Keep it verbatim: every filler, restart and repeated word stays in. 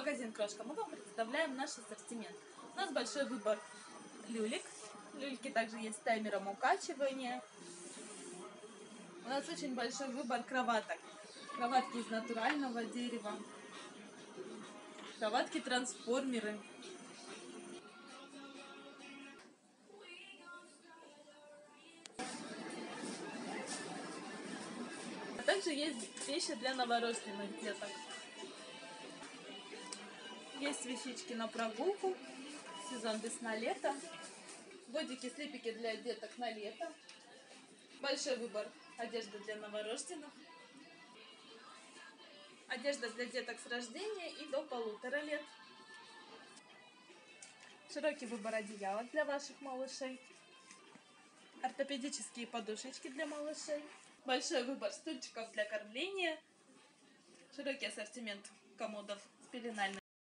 Магазин Крошка. Мы вам представляем наш ассортимент. У нас большой выбор люлек. Люльки также есть с таймером укачивания. У нас очень большой выбор кроваток. Кроватки из натурального дерева. Кроватки-трансформеры. А также есть вещи для новорожденных деток. Есть вещички на прогулку. Сезон весна-лето. Бодики-слипики для деток на лето. Большой выбор одежды для новорожденных. Одежда для деток с рождения и до полутора лет. Широкий выбор одеялок для ваших малышей. Ортопедические подушечки для малышей. Большой выбор стульчиков для кормления. Широкий ассортимент комодов с пеленальной